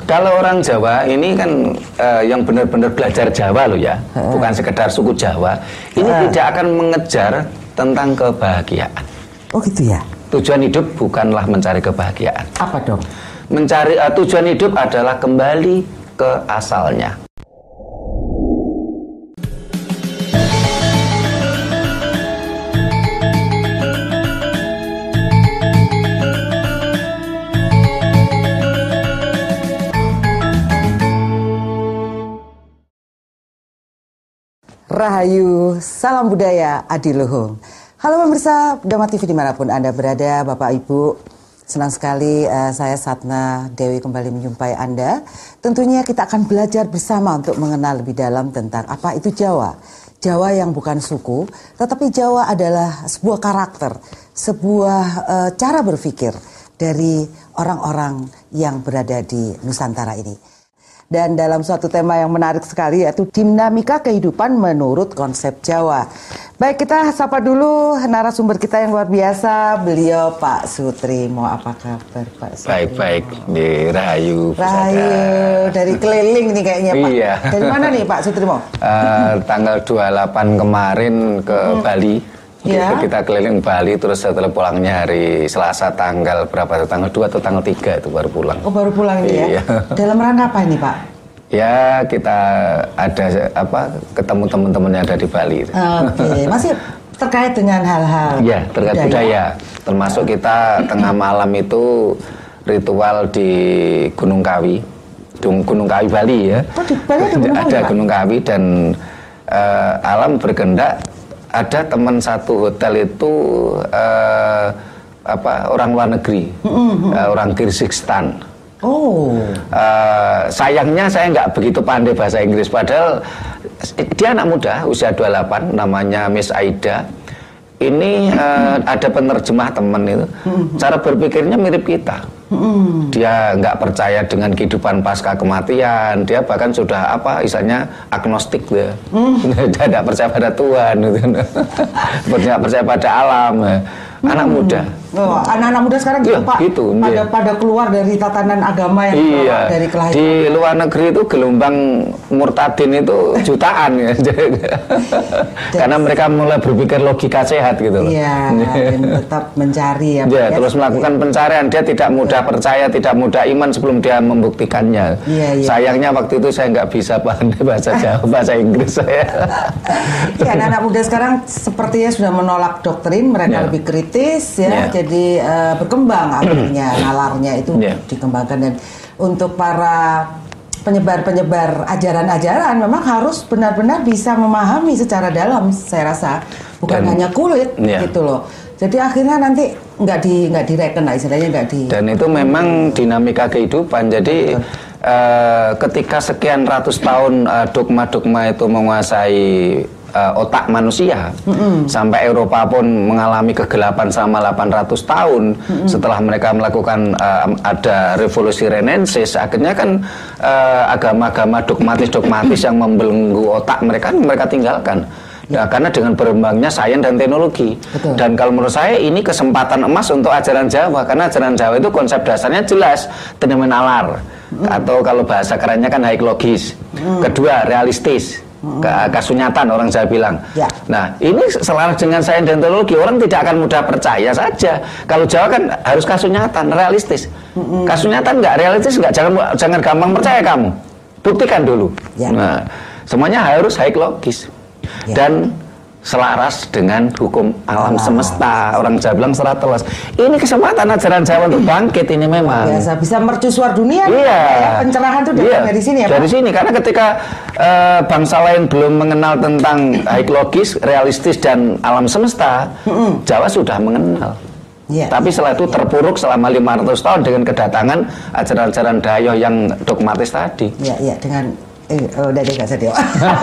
Kalau orang Jawa ini kan yang benar-benar belajar Jawa loh ya, bukan sekedar suku Jawa. Ini tidak akan mengejar tentang kebahagiaan. Oh gitu ya. Tujuan hidup bukanlah mencari kebahagiaan. Apa dong? Mencari tujuan hidup adalah kembali ke asalnya. Rahayu, salam budaya Adiluhung. Halo pemirsa Dharma TV dimanapun Anda berada, Bapak Ibu. Senang sekali saya Satna Dewi kembali menjumpai Anda. Tentunya kita akan belajar bersama untuk mengenal lebih dalam tentang apa itu Jawa. Jawa yang bukan suku, tetapi Jawa adalah sebuah karakter, sebuah cara berpikir dari orang-orang yang berada di Nusantara ini. Dan dalam suatu tema yang menarik sekali yaitu dinamika kehidupan menurut konsep Jawa. Baik, kita sapa dulu narasumber kita yang luar biasa, beliau Pak Sutrimo. Apa kabar Pak Sutrimo? Baik-baik, di Rahayu. Rahayu, dari keliling nih kayaknya Pak. Iya. Dari mana nih Pak Sutrimo? Tanggal 28 kemarin ke Bali. Ya. Kita keliling Bali, terus setelah pulangnya hari Selasa tanggal berapa? Tanggal 2 atau tanggal 3 itu baru pulang. Oh, baru pulang ini iya. Ya? Dalam rangka apa ini Pak? Ya, kita ada ketemu teman-teman yang ada di Bali. Oke, masih terkait dengan hal-hal ya, terkait budaya. Termasuk kita tengah malam itu ritual di Gunung Kawi. Gunung Kawi Bali ya. Oh, di Bali ada Gunung Kawi, ada Pak? Gunung Kawi dan alam berkehendak. Ada teman satu hotel itu orang luar negeri, orang Kyrgyzstan. Oh. Sayangnya saya nggak begitu pandai bahasa Inggris, padahal dia anak muda, usia 28, namanya Miss Aida. Ini ada penerjemah teman itu, cara berpikirnya mirip kita. Dia nggak percaya dengan kehidupan pasca kematian, dia bahkan sudah istilahnya agnostik dia. Dia tidak percaya pada Tuhan, tidak percaya pada alam. Anak muda. Oh, anak-anak muda sekarang gitu, Pak. Gitu, pada keluar dari tatanan agama yang dari kelahiran. Di luar negeri itu gelombang murtadin itu jutaan ya. Karena mereka mulai berpikir logika sehat gitu loh. Iya, dan tetap mencari ya. Ya, terus melakukan pencarian. Dia tidak mudah percaya, tidak mudah iman sebelum dia membuktikannya. Iya. Sayangnya waktu itu saya nggak bisa pandai bahasa Jawa, bahasa Inggris saya. Ya, anak-anak muda sekarang sepertinya sudah menolak doktrin, mereka lebih kritis ya. Jadi berkembang akhirnya nalarnya itu dikembangkan, dan untuk para penyebar-penyebar ajaran-ajaran memang harus benar-benar bisa memahami secara dalam, saya rasa bukan hanya kulit gitu loh. Jadi akhirnya nanti nggak direken lah istilahnya, dan itu memang dinamika kehidupan. Jadi ketika sekian ratus tahun dogma-dogma itu menguasai otak manusia, sampai Eropa pun mengalami kegelapan selama 800 tahun. Setelah mereka melakukan ada revolusi Renaissance, akhirnya kan agama-agama dogmatis yang membelenggu otak mereka tinggalkan. Nah, karena dengan berkembangnya sains dan teknologi. Betul. Dan kalau menurut saya ini kesempatan emas untuk ajaran Jawa, karena ajaran Jawa itu konsep dasarnya jelas, fenomenalar, atau kalau bahasa kerennya kan haik-logis. Kedua, realistis. Kasunyatan orang Jawa bilang. Ya. Nah, ini selaras dengan sains dan teknologi, orang tidak akan mudah percaya saja. Kalau Jawa kan harus kasunyatan, realistis. Kasunyatan nggak realistis, jangan gampang percaya kamu. Buktikan dulu. Ya. Nah, semuanya harus haik logis dan selaras dengan hukum alam semesta. Orang Jawa bilang serat telas. Ini kesempatan ajaran Jawa untuk bangkit ini memang. Biasa bisa mercusuar dunia. Iya. Pencerahan itu datang dari sini ya, dari Pak? sini, karena ketika bangsa lain belum mengenal tentang haik logis, realistis dan alam semesta, Jawa sudah mengenal. Tapi setelah itu terpuruk selama 500 tahun dengan kedatangan ajaran-ajaran Dayo yang dogmatis tadi. Iya, dengan udah deh nggak sedih.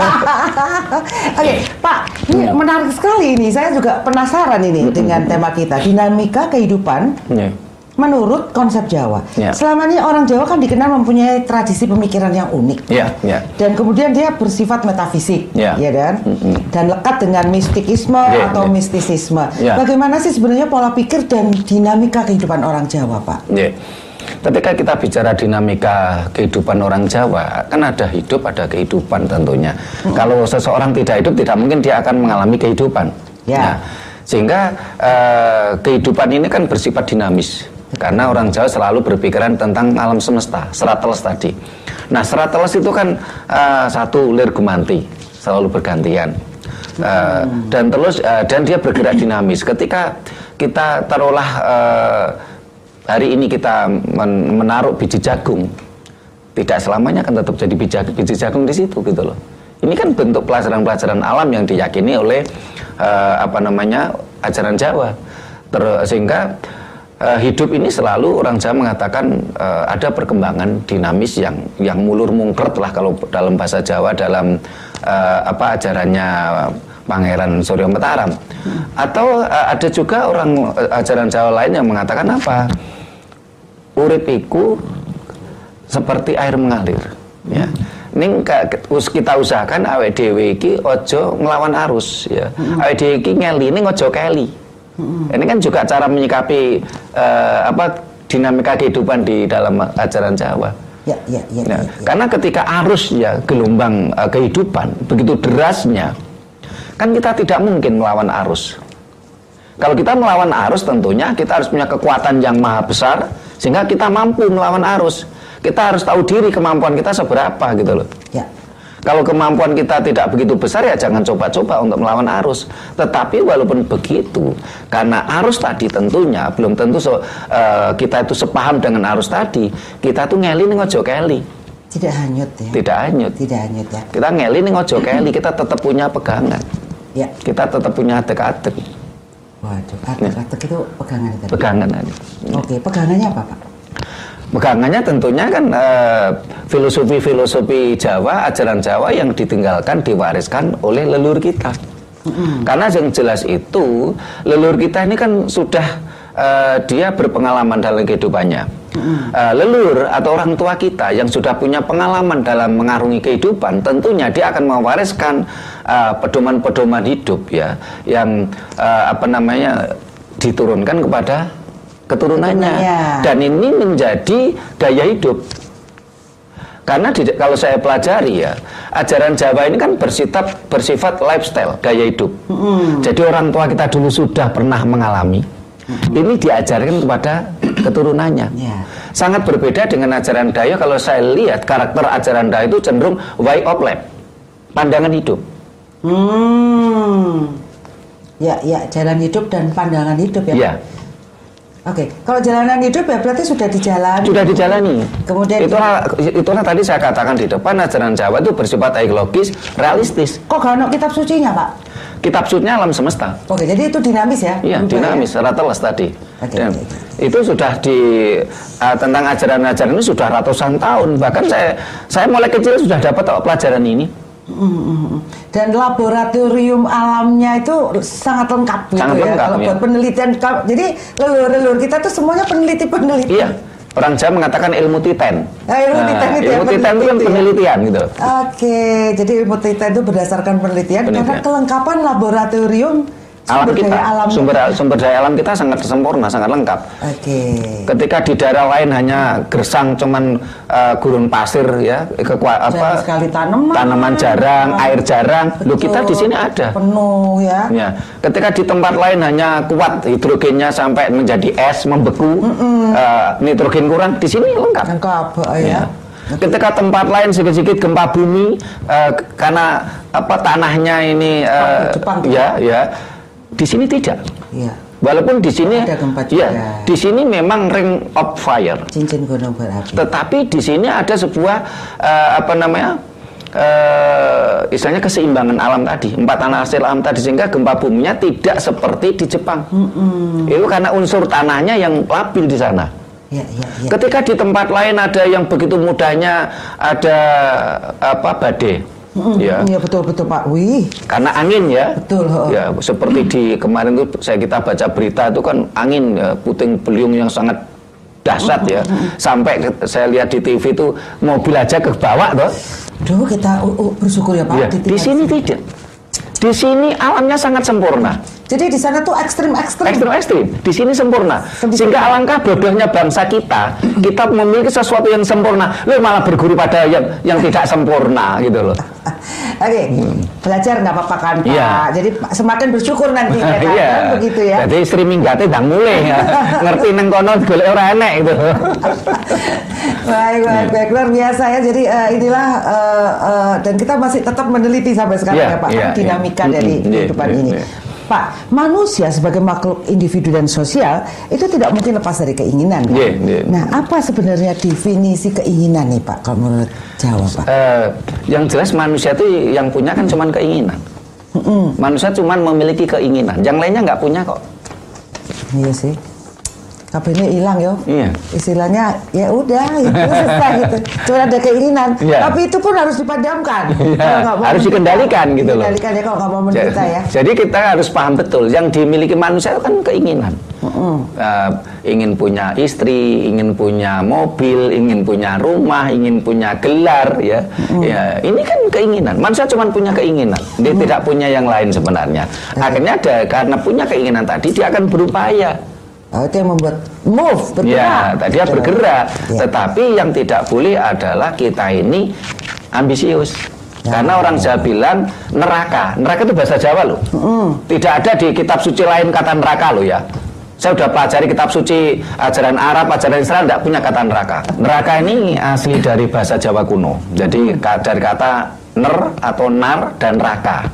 Oke, Pak, ini menarik sekali ini. Saya juga penasaran ini dengan tema kita, dinamika kehidupan menurut konsep Jawa. Selama ini orang Jawa kan dikenal mempunyai tradisi pemikiran yang unik. Dan kemudian dia bersifat metafisik, ya kan? Dan lekat dengan mistikisme atau mistisisme. Bagaimana sih sebenarnya pola pikir dan dinamika kehidupan orang Jawa, Pak? ketika kita bicara dinamika kehidupan orang Jawa, kan ada hidup, ada kehidupan tentunya. Kalau seseorang tidak hidup, tidak mungkin dia akan mengalami kehidupan. Nah, sehingga kehidupan ini kan bersifat dinamis. Karena orang Jawa selalu berpikiran tentang alam semesta, serat teles tadi. Nah, serat teles itu kan satu lir gumanti, selalu bergantian. Dan dia bergerak dinamis. Ketika kita taruhlah hari ini kita menaruh biji jagung, tidak selamanya akan tetap jadi biji jagung di situ gitu loh. Ini kan bentuk pelajaran-pelajaran alam yang diyakini oleh ajaran Jawa. Sehingga hidup ini selalu orang Jawa mengatakan ada perkembangan dinamis yang mulur mungkret lah kalau dalam bahasa Jawa, dalam ajarannya Pangeran Surya Mataram. Atau ada juga orang ajaran Jawa lain yang mengatakan apa? Urip iku seperti air mengalir, ya. Ning kita usahakan awake dhewe iki aja nglawan arus, ya. Awake dhewe iki ngeli ning aja keli. Ini kan juga cara menyikapi dinamika kehidupan di dalam ajaran Jawa. Nah, karena ketika arus ya gelombang kehidupan begitu derasnya, kan kita tidak mungkin melawan arus. Kalau kita melawan arus, tentunya kita harus punya kekuatan yang maha besar sehingga kita mampu melawan arus. Kita harus tahu diri kemampuan kita seberapa gitu loh. Ya. Kalau kemampuan kita tidak begitu besar, ya jangan coba-coba untuk melawan arus. Tetapi walaupun begitu, karena arus tadi tentunya belum tentu kita itu sepaham dengan arus tadi, kita tuh ngeli ning ojo keli. Tidak hanyut ya. Tidak hanyut. Tidak hanyut ya. Kita ngeli ning ojo keli, kita tetap punya pegangan. Ya. Kita tetap punya adek-adek. Waduh, adek-adek itu pegangan tadi. Pegangan tadi. Oke, pegangannya apa, Pak? Pegangannya tentunya kan filosofi Jawa, ajaran Jawa yang ditinggalkan, diwariskan oleh leluhur kita. Karena yang jelas itu leluhur kita ini kan sudah dia berpengalaman dalam kehidupannya. Leluhur atau orang tua kita yang sudah punya pengalaman dalam mengarungi kehidupan, tentunya dia akan mewariskan pedoman-pedoman hidup ya, yang diturunkan kepada keturunannya. Dan ini menjadi gaya hidup. Karena kalau saya pelajari ya, ajaran Jawa ini kan bersifat lifestyle, gaya hidup. Jadi orang tua kita dulu sudah pernah mengalami. Ini diajarkan kepada keturunannya. Sangat berbeda dengan ajaran Dayak. Kalau saya lihat karakter ajaran Dayak itu cenderung way of life, pandangan hidup. Ya, jalan hidup dan pandangan hidup ya. Oke, kalau jalanan hidup ya berarti sudah dijalani. Sudah dijalani. Kemudian itulah tadi saya katakan di depan, ajaran Jawa itu bersifat logis, realistis. Kok gak ada kitab sucinya, Pak? Kitab sucinya alam semesta. Oke, jadi itu dinamis ya? Iya, dinamis, serat teles tadi. Dan itu sudah tentang ajaran-ajaran ini sudah ratusan tahun. Bahkan saya mulai kecil sudah dapat pelajaran ini. Dan laboratorium alamnya itu sangat lengkap gitu. Sangat ya lengkap, kalau buat penelitian. Jadi leluhur kita tuh semuanya peneliti. Iya. Orang Jawa mengatakan ilmu titen. Ilmu titen itu ilmu titen itu kan penelitian gitu. Oke, jadi ilmu titen itu berdasarkan penelitian. Karena kelengkapan laboratorium alam kita, sumber daya alam kita sangat sempurna, sangat lengkap. Ketika di daerah lain hanya gersang cuman gurun pasir ya, sekali tanaman jarang, air jarang. Loh, kita di sini ada. Penuh ya. Ketika di tempat lain hanya kuat hidrogennya sampai menjadi es, membeku, nitrogen kurang, di sini lengkap. Lengkap ya. Ketika tempat lain sedikit gempa bumi karena tanahnya ini di sini tidak. Iya. Walaupun di sini ada gempa juga. Di sini memang ring of fire. Cincin gunung berapi. Tetapi di sini ada sebuah istilahnya keseimbangan alam tadi, 4 tanah hasil alam tadi, sehingga gempa buminya tidak seperti di Jepang. Itu karena unsur tanahnya yang labil di sana. Ketika di tempat lain ada yang begitu mudahnya ada badai. Iya betul Pak. Wih. Karena angin ya. Betul. Ya seperti di kemarin tuh kita baca berita itu kan angin puting beliung yang sangat dahsyat ya. Sampai saya lihat di TV itu mobil aja ke bawah toh. Duh, kita bersyukur ya Pak. Di sini tidak. Di sini alamnya sangat sempurna. Jadi di sana tuh ekstrim-ekstrim. Ekstrim. Di sini sempurna. Sehingga alangkah bodohnya bangsa kita memiliki sesuatu yang sempurna, lo malah berguru pada yang tidak sempurna gitu loh. Oke, belajar nggak apa-apa kan Pak? Ya. Jadi semakin bersyukur nanti kan begitu ya. Jadi istri minggate ndang mulai ya. Ngerti neng kono golek ora enek gitu. Baik, luar biasa ya. Jadi inilah dan kita masih tetap meneliti sampai sekarang ya Pak, dinamika dari kehidupan ini. Pak, manusia sebagai makhluk individu dan sosial itu tidak mungkin lepas dari keinginan kan? Nah, apa sebenarnya definisi keinginan nih Pak kalau menurut Jawa Pak? Yang jelas manusia itu yang punya kan cuma keinginan. Manusia cuma memiliki keinginan, yang lainnya nggak punya kok. Iya sih. kabelnya hilang yo. Iya. Istilahnya ya udah itu selesai gitu. Cuma ada keinginan. Iya. Tapi itu pun harus dipadamkan. Iya. Harus dikendalikan gitu loh. Dikendalikan ya kalau nggak mau menderita ya. Jadi kita harus paham betul yang dimiliki manusia itu kan keinginan. Ingin punya istri, ingin punya mobil, ingin punya rumah, ingin punya gelar ya. Ya, ini kan keinginan. Manusia cuma punya keinginan. Dia tidak punya yang lain sebenarnya. Akhirnya karena punya keinginan tadi dia akan berupaya. Oh, itu yang membuat move, bergerak. Ya, dia bergerak. Ya. Tetapi yang tidak boleh adalah kita ini ambisius. Ya, karena orang Jawa bilang neraka. Neraka itu bahasa Jawa loh. Tidak ada di kitab suci lain kata neraka loh ya. Saya sudah pelajari kitab suci ajaran Arab, ajaran Israel tidak punya kata neraka. Neraka ini asli dari bahasa Jawa kuno. Jadi dari kata ner atau nar dan raka.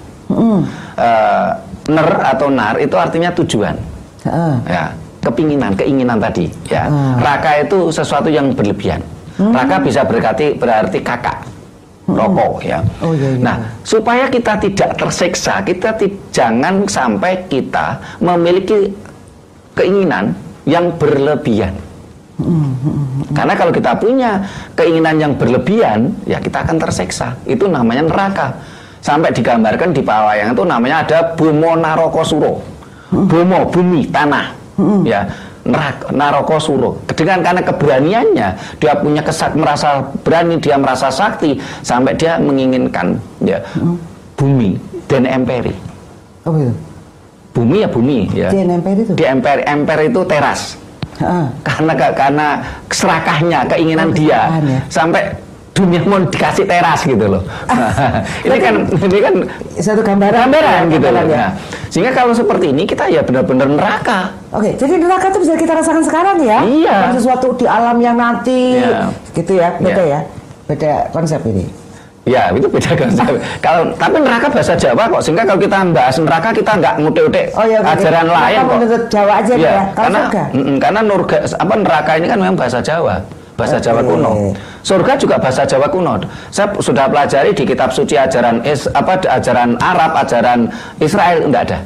Ner atau nar itu artinya tujuan. Ya. Keinginan tadi ya. Raka itu sesuatu yang berlebihan. Raka bisa berarti kakak, rokok ya. Nah, supaya kita tidak tersiksa, jangan sampai kita memiliki keinginan yang berlebihan. Karena kalau kita punya keinginan yang berlebihan, ya kita akan tersiksa. Itu namanya neraka. Sampai digambarkan di Pawayangan itu namanya ada Bomo Narokosuro. Bomo, bumi, tanah. Ya, Narokosuro. Karena keberaniannya, dia punya merasa berani, dia merasa sakti, sampai dia menginginkan ya bumi dan emperi. Oh iya. Bumi ya bumi ya. Di emperi itu. Di emperi itu teras. Karena keserakahnya, keinginan dia ya. Sampai dunia mau dikasih teras gitu loh. Ini kan satu gambaran gitu loh. Ya. Sehingga kalau seperti ini kita ya benar-benar neraka. Oke, jadi neraka itu bisa kita rasakan sekarang ya? Iya. Bukan sesuatu di alam yang nanti, gitu ya, beda ya, beda konsep ini. Ya, itu beda konsep. Tapi neraka bahasa Jawa kok. Sehingga kalau kita bahas neraka kita nggak ngutik-utik ajaran lain kok. Menurut Jawa aja ya. Karena neraka ini kan memang bahasa Jawa. Bahasa Jawa kuno. Surga juga bahasa Jawa kuno. Saya sudah pelajari di kitab suci ajaran Arab, ajaran Israel enggak ada.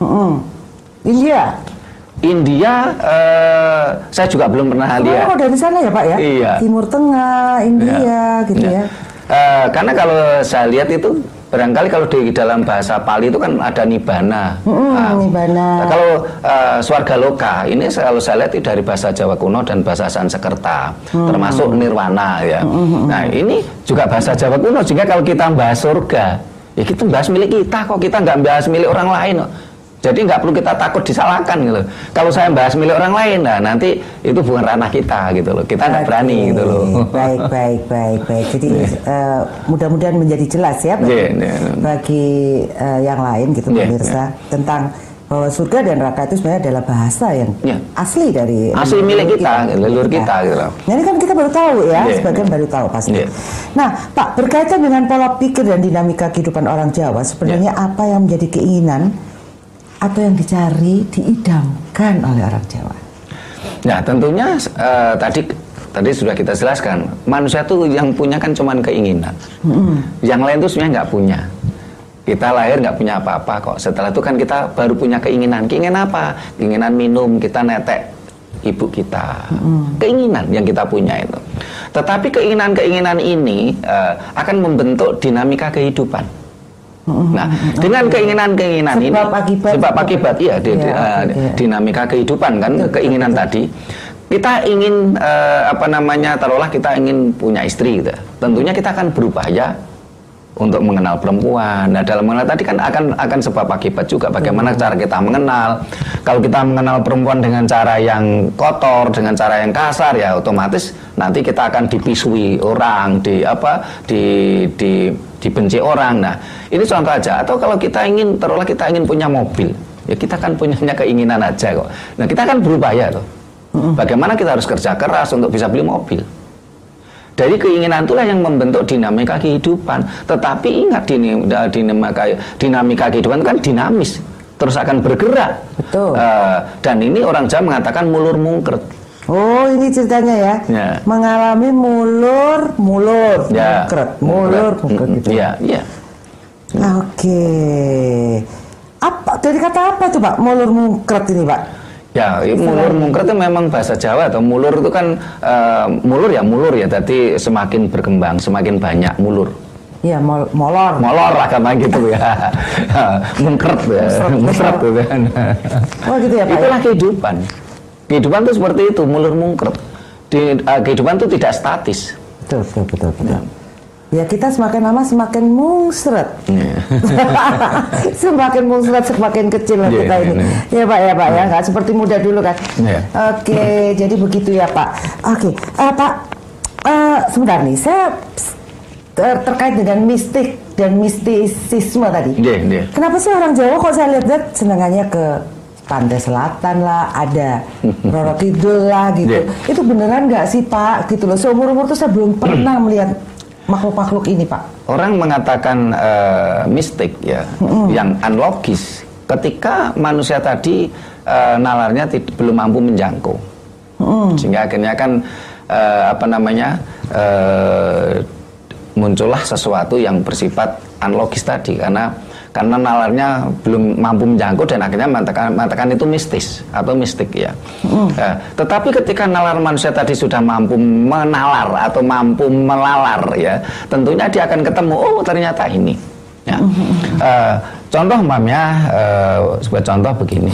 India saya juga belum pernah lihat. Oh, dari sana ya Pak ya? Iya. Timur Tengah, India gitu ya. Karena kalau saya lihat itu barangkali kalau di dalam bahasa Pali itu kan ada nibbana. Nibbana. Kalau swarga loka ini kalau saya lihat itu dari bahasa Jawa kuno dan bahasa Sanskerta, termasuk nirwana ya. Nah ini juga bahasa Jawa kuno. Sehingga kalau kita bahas surga, ya kita bahas milik kita kok, kita nggak bahas milik orang lain kok. Jadi nggak perlu kita takut disalahkan gitu. Kalau saya bahas milik orang lain, nah nanti itu bukan ranah kita gitu loh. Kita nggak berani gitu loh. Baik. Jadi mudah-mudahan menjadi jelas ya bagi yang lain gitu pemirsa tentang bahwa surga dan neraka itu sebenarnya adalah bahasa yang asli dari milik kita, leluhur kita gitu loh. Nah, ini kan kita baru tahu ya, sebagian baru tahu pasti. Nah, Pak, berkaitan dengan pola pikir dan dinamika kehidupan orang Jawa, sebenarnya apa yang menjadi keinginan atau yang dicari, diidamkan oleh orang Jawa? Nah, tentunya tadi sudah kita jelaskan, manusia tuh yang punya kan cuman keinginan. Yang lain tuh sebenarnya nggak punya. Kita lahir nggak punya apa-apa kok. Setelah itu kan kita baru punya keinginan. Keinginan apa? Keinginan minum, kita netek ibu kita. Keinginan yang kita punya itu. Tetapi keinginan-keinginan ini akan membentuk dinamika kehidupan. Nah, dengan keinginan-keinginan ini sebab akibat dinamika kehidupan kan, keinginan tadi. Kita ingin taruhlah kita ingin punya istri gitu. Tentunya kita akan berupaya untuk mengenal perempuan. Nah, dalam mengenal tadi kan akan sebab akibat juga bagaimana cara kita mengenal. Kalau kita mengenal perempuan dengan cara yang kotor, dengan cara yang kasar, ya otomatis nanti kita akan dipisui orang, dibenci orang. Nah, ini contoh aja. Atau kalau kita ingin punya mobil, ya kita kan punyanya keinginan aja kok. Nah, kita kan berupaya tuh. Bagaimana kita harus kerja keras untuk bisa beli mobil. Dari keinginan itulah yang membentuk dinamika kehidupan. Tetapi ingat, dinamika kehidupan itu kan dinamis, terus akan bergerak. Betul. Dan ini orang Jawa mengatakan mulur mungkret. Oh, ini ceritanya ya. Mengalami mulur mungkret gitu. Iya. Oke. Apa dari kata apa tuh Pak? Mulur mungkret ini Pak? Ya, mulur mungkret itu memang bahasa Jawa. Atau mulur itu kan mulur ya. Jadi semakin berkembang, semakin banyak mulur. Iya, molor agama gitu ya. Mungkret ya. Mungkret gitu kan. Oh gitu ya Pak. Itulah kehidupan. Kehidupan itu seperti itu, mulur mungkret. Kehidupan itu tidak statis. Betul. Ya kita semakin lama semakin mungsret. Semakin mungsret semakin kecil kita ini. Ya Pak ya. Nggak seperti muda dulu kan. Oke, jadi begitu ya Pak. Oke, Pak. Sebentar nih, saya terkait dengan mistik dan mistisisme tadi. Kenapa sih orang Jawa kok saya lihat senangannya ke pantai selatan lah, ada Roro Kidul lah gitu. Itu beneran nggak sih Pak? Gitu loh. Seumur-umur tuh saya belum pernah melihat makhluk-makhluk ini Pak. Orang mengatakan mistik ya, yang unlogis ketika manusia tadi nalarnya belum mampu menjangkau, sehingga akhirnya kan muncullah sesuatu yang bersifat unlogis tadi karena nalarnya belum mampu menjangkau dan akhirnya mengatakan itu mistis atau mistik ya. Tetapi ketika nalar manusia tadi sudah mampu menalar atau mampu melalar ya, tentunya dia akan ketemu, oh ternyata ini. Ya. Contoh sebuah contoh begini.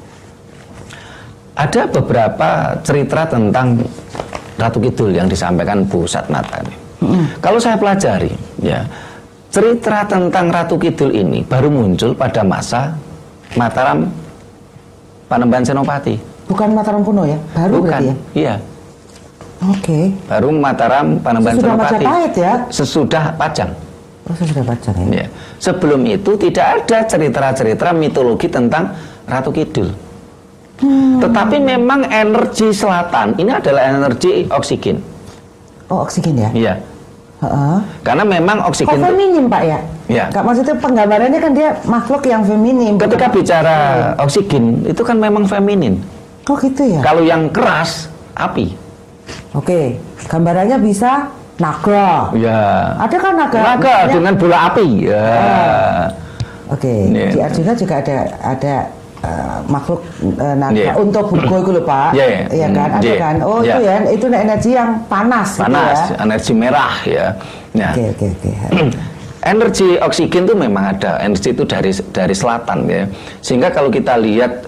Ada beberapa cerita tentang Ratu Kidul yang disampaikan Bu Satmata. Kalau saya pelajari, ya, cerita tentang Ratu Kidul ini baru muncul pada masa Mataram Panembahan Senopati. Bukan Mataram kuno ya? Baru bukan, ya? Iya. Oke. Baru Mataram Panembahan Senopati. Majapahit ya? Sesudah Pajang. Oh, sesudah Pajang ya? Ya. Sebelum itu tidak ada cerita-cerita mitologi tentang Ratu Kidul. Tetapi memang energi selatan ini adalah energi oksigen. Oh, oksigen ya? Iya. Karena memang oksigen feminim Pak ya? Ya. Maksudnya penggambarannya kan dia makhluk yang feminim. Ketika bicara oksigen itu kan memang feminin. Oh gitu ya? Kalau yang keras api. Oke, gambarannya bisa naga. Ya. Ada kan naga? Naga dengan bola api. Ya. Oke. Di Arjuna juga ada makhluk naga untuk burgo itu loh Pak. Iya kan? Ada kan? Oh itu ya, itu energi yang panas. Panas, gitu ya? energi merah ya. Oke. Energi oksigen itu memang ada. Energi itu dari selatan ya. Sehingga kalau kita lihat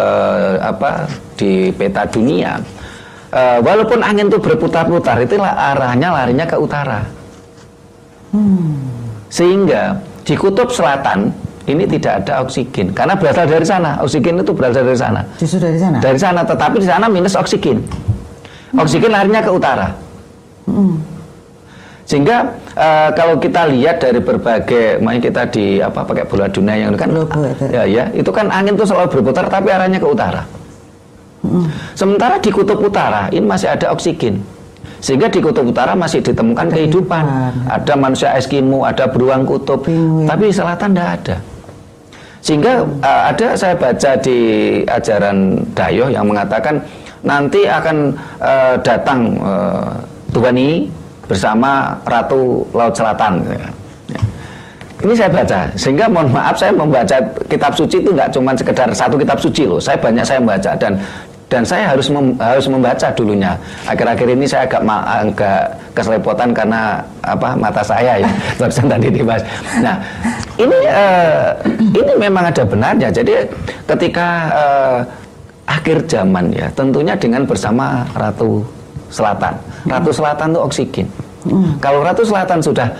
di peta dunia, walaupun angin itu berputar-putar, itu arahnya larinya ke utara. Sehingga di kutub selatan ini tidak ada oksigen karena berasal dari sana. Oksigen itu berasal dari sana. Justru dari sana. Dari sana, tetapi di sana minus oksigen. Oksigen larinya ke utara. Sehingga kalau kita lihat dari berbagai, makanya kita pakai bola dunia yang kan, itu kan angin itu selalu berputar tapi arahnya ke utara. Sementara di kutub utara ini masih ada oksigen. Sehingga di kutub utara masih ditemukan kehidupan. Ada manusia Eskimo, ada beruang kutub, tapi di selatan tidak ada. Sehingga saya baca di ajaran Dayoh yang mengatakan nanti akan datang Tuani bersama Ratu Laut Selatan. Ini saya baca, sehingga mohon maaf saya membaca kitab suci itu nggak cuma sekedar satu kitab suci loh. Saya membaca dan saya harus membaca dulunya. Akhir-akhir ini saya agak keselepotan karena mata saya ya barusan tadi dibahas. Nah ini memang ada benarnya. Jadi ketika akhir zaman ya, tentunya dengan bersama Ratu Selatan. Ratu Selatan itu oksigen. Kalau Ratu Selatan sudah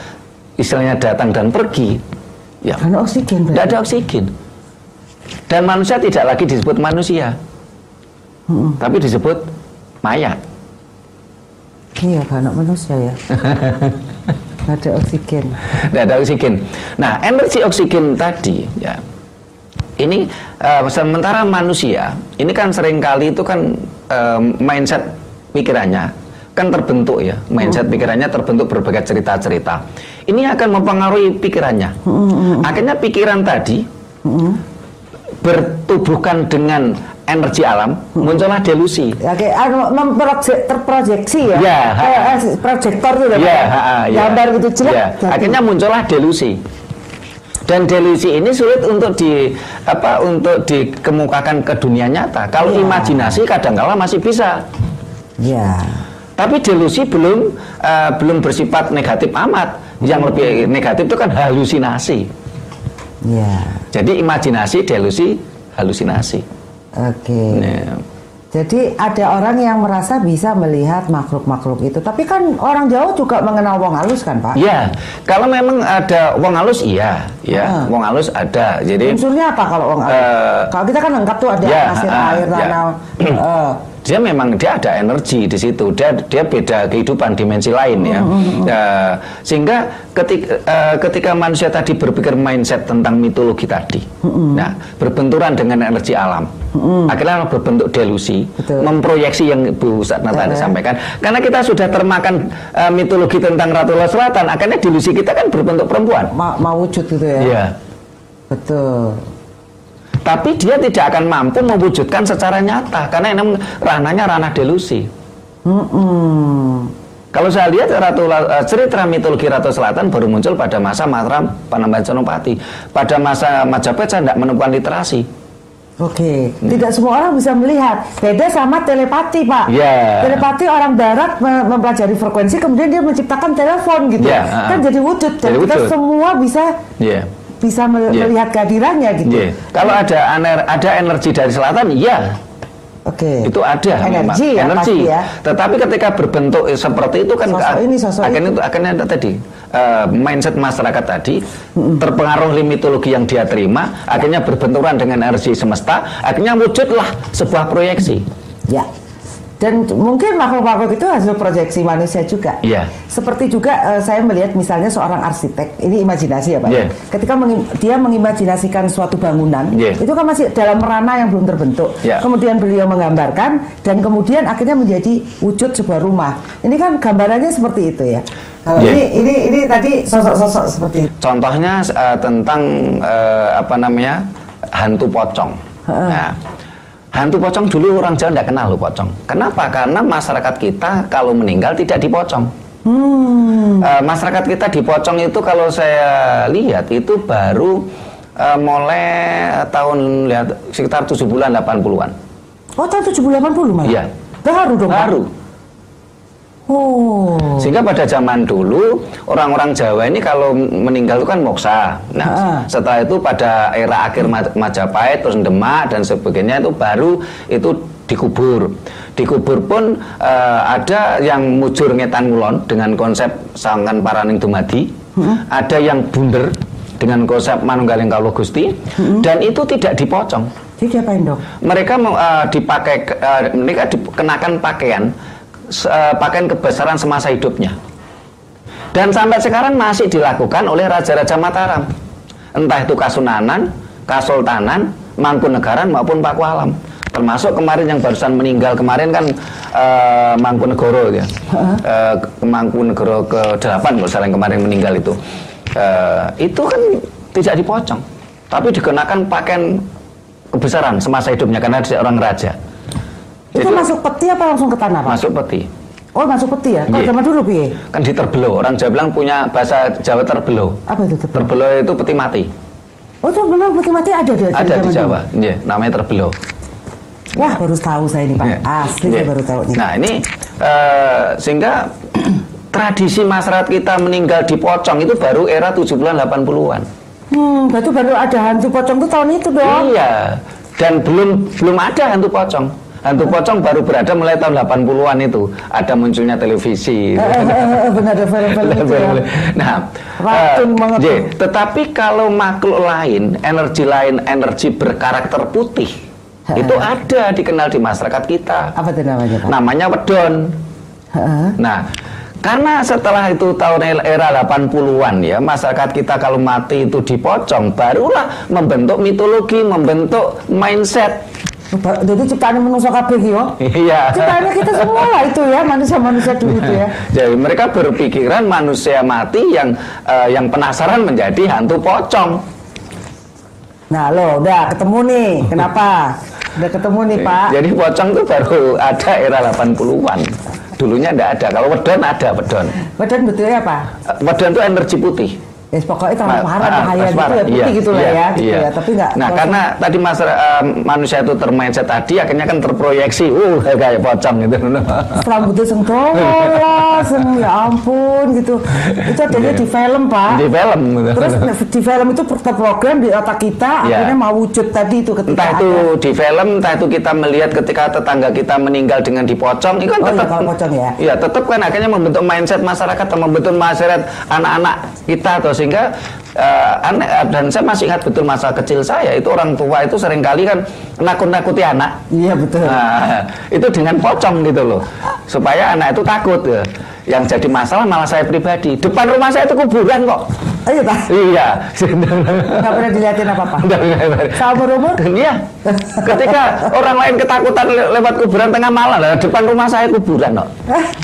istilahnya datang dan pergi, ya karena oksigen. Tidak ada oksigen. Dan manusia tidak lagi disebut manusia, tapi disebut mayat. Iya, karena manusia ya. Nggak ada oksigen. Tidak ada oksigen. Nah, energi oksigen tadi, ya, ini sementara manusia, ini kan seringkali itu kan mindset pikirannya kan terbentuk ya, mindset pikirannya terbentuk berbagai cerita-cerita. Ini akan mempengaruhi pikirannya. Akhirnya pikiran tadi bertubuhkan dengan energi alam, muncullah delusi. Ya, kayak terproyeksi ya. Ya, proyektor itu ya, gambar gitu jelek. Ya. Akhirnya muncullah delusi. Dan delusi ini sulit untuk untuk dikemukakan ke dunia nyata. Kalau imajinasi kadang-kala masih bisa. Ya. Tapi delusi belum bersifat negatif amat. Yang lebih negatif itu kan halusinasi. Ya. Jadi imajinasi, delusi, halusinasi. Oke. Ya. Jadi ada orang yang merasa bisa melihat makhluk-makhluk itu. Tapi kan orang Jawa juga mengenal wong halus kan, Pak? Iya. Kalau memang ada wong halus, iya. Ya, wong halus ada. Jadi unsurnya apa kalau wong halus? Kalau kita kan lengkap tuh ada hasil air, tanah. Dia memang dia ada energi di situ, dia beda kehidupan dimensi lain ya. Sehingga ketika manusia tadi berpikir mindset tentang mitologi tadi, nah berbenturan dengan energi alam, akhirnya berbentuk delusi, memproyeksi yang Bu Satna tadi sampaikan. Karena kita sudah termakan mitologi tentang Ratu Laut Selatan, akhirnya delusi kita kan berbentuk perempuan. Mau wujud gitu ya? Iya. Betul. Tapi dia tidak akan mampu mewujudkan secara nyata karena ini ranahnya ranah delusi. Kalau saya lihat cerita mitologi Ratu Selatan baru muncul pada masa Mataram Panembahan Senopati. Pada masa Majapahit saya tidak menemukan literasi. Oke, tidak semua orang bisa melihat. Beda sama telepati, Pak. Telepati orang barat mempelajari frekuensi, kemudian dia menciptakan telepon gitu. Kan jadi wujud. Dan kita semua bisa melihat kehadirannya gitu. Kalau ada energi dari selatan, itu ada energi, ya. Tetapi ketika berbentuk seperti itu kan akhirnya tadi mindset masyarakat tadi terpengaruh oleh mitologi yang dia terima, akhirnya berbenturan dengan energi semesta, akhirnya wujudlah sebuah proyeksi. Ya. Dan mungkin makhluk-makhluk itu hasil proyeksi manusia juga. Seperti juga saya melihat misalnya seorang arsitek, ini imajinasi ya Pak. Ketika dia mengimajinasikan suatu bangunan, itu kan masih dalam ranah yang belum terbentuk. Kemudian beliau menggambarkan dan kemudian akhirnya menjadi wujud sebuah rumah. Ini kan gambarannya seperti itu ya. Ini tadi sosok-sosok seperti itu. Contohnya tentang hantu pocong. Nah, hantu pocong dulu orang Jawa tidak kenal loh pocong. Kenapa? Karena masyarakat kita kalau meninggal tidak dipocong. Masyarakat kita dipocong itu kalau saya lihat itu baru mulai tahun sekitar 7 bulan 80-an. Oh, tahun 7 bulan 80 malah? Iya. Baru dong? Baru. Sehingga pada zaman dulu orang-orang Jawa ini kalau meninggal itu kan moksa. Nah, setelah itu pada era akhir Majapahit terus Demak dan sebagainya itu baru itu dikubur. Dikubur pun ada yang mujur ngetan ngulon dengan konsep sangkan paraning dumadi, ada yang bunder dengan konsep manunggaling kawula Gusti, dan itu tidak dipocong. Jadi apain dong? Mereka dikenakan pakaian kebesaran semasa hidupnya, dan sampai sekarang masih dilakukan oleh raja-raja Mataram, entah itu Kasunanan, Kasultanan, Mangkunegaran maupun Pakualam. Termasuk kemarin yang barusan meninggal kemarin kan Mangkunegoro ya, Mangkunegoro ke-8 kalau yang kemarin meninggal itu kan tidak dipocong, tapi dikenakan pakaian kebesaran semasa hidupnya karena dia seorang raja. Itu masuk peti apa langsung ke tanah, Pak? Masuk peti. Oh, masuk peti ya? Kalau zaman dulu, piye? Kan diterbelo. Orang Jawa bilang punya bahasa Jawa terbelo. Apa itu terbelo? Terbelo itu peti mati. Oh, terbelo peti mati ada di Jawa. Iya, namanya terbelo. Wah, baru tahu saya ini, Pak. Asli saya baru tahu nih. Nah, ini sehingga tradisi masyarakat kita meninggal di pocong itu baru era 7 bulan 80-an. Berarti baru ada hantu pocong itu tahun itu dong? Iya. Dan belum ada hantu pocong. Hantu pocong baru berada mulai tahun 80-an itu. Ada munculnya televisi. Benar, ada film-film itu ya. Nah, tetapi kalau makhluk lain, energi berkarakter putih, itu ada dikenal di masyarakat kita. Apa itu namanya, Pak? Namanya wedon. Nah, karena setelah itu tahun era 80-an ya, masyarakat kita kalau mati itu dipocong, barulah membentuk mitologi, membentuk mindset. Jadi ciptaan manusia kabeh yo. Iya. Ciptaan kita semua lah itu ya, manusia-manusia dulu itu ya. Jadi mereka berpikiran manusia mati yang penasaran menjadi hantu pocong. Nah, lo udah ketemu nih. Kenapa? Udah ketemu nih, Pak. Jadi pocong itu baru ada era 80-an. Dulunya enggak ada. Kalau wedon ada wedon. Wedon betulnya apa? Wedon itu energi putih. Pokoknya terlalu parah bahaya gitu ya, putih gitu lah ya, gitu ya. Tapi enggak. Nah, karena tadi manusia itu termindset tadi, akhirnya kan terproyeksi, kayak pocong gitu. Rambutnya senggolos, ya ampun gitu. Itu adanya di film, Pak. Di film. Terus di film itu terprogram di otak kita, akhirnya mau wujud tadi itu ketika entah itu di film, entah itu kita melihat ketika tetangga kita meninggal dengan dipocong, itu kan tetap pocong ya. Iya, tetap kan akhirnya membentuk mindset masyarakat, membentuk masyarakat anak-anak kita atau sehingga aneh. Dan saya masih ingat betul masa kecil saya itu orang tua itu seringkali kan nakut-nakuti anak. Iya betul. Nah, itu dengan pocong gitu loh, supaya anak itu takut ya. Yang jadi masalah malah saya pribadi. Depan rumah saya itu kuburan kok. Iya Pak. Iya. Nggak pernah dilihatin apa-apa. Sama umur? Iya. Ketika orang lain ketakutan lewat kuburan tengah malam, depan rumah saya kuburan kok.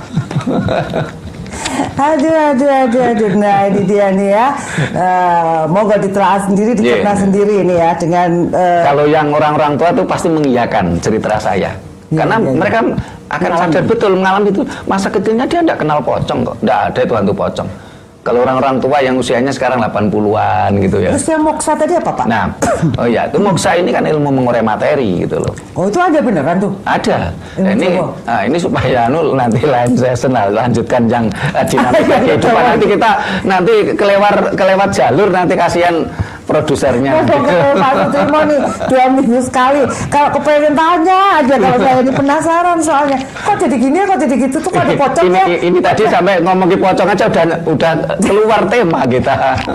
Aduh. Nah ini dia nih ya. Moga ditelaah sendiri, dicerna sendiri ini ya dengan. Kalau yang orang-orang tua tuh pasti mengiyakan cerita saya. Karena mereka akan sadar betul mengalami itu. Masa kecilnya dia tidak kenal pocong kok. Tidak ada itu hantu pocong. Kalau orang-orang tua yang usianya sekarang 80-an gitu ya. Terus yang moksa tadi apa, Pak? Nah, oh ya, itu moksa ini kan ilmu mengurai materi gitu loh. Oh, itu ada beneran tuh? Ada. Ini supaya nanti lain session lanjutkan yang dinamika kehidupan. Nanti kelewat jalur, nanti kasihan produsernya. Pak Sutrimo nih 2 minggu sekali. Kalau kepengen tanya aja, kalau saya ini penasaran soalnya. Kok jadi gini, kok jadi gitu tuh, kok ada pocongnya? Ini tadi sampai ngomongin pocong aja udah keluar tema kita.